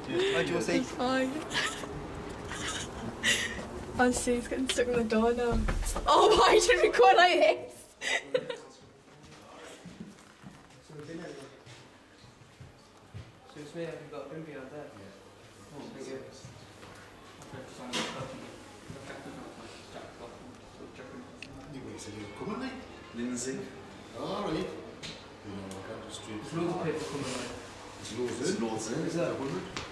How do you see? It's fine. I see, it's getting stuck in the door now. Oh, why did we go like this? Suits me, have you got a room behind there? Yeah. Oh, thank you. Lindsay. All right. You know, I can't just street. There's loads of people coming, mate. It's loads in. It's loads in. Is that? 100.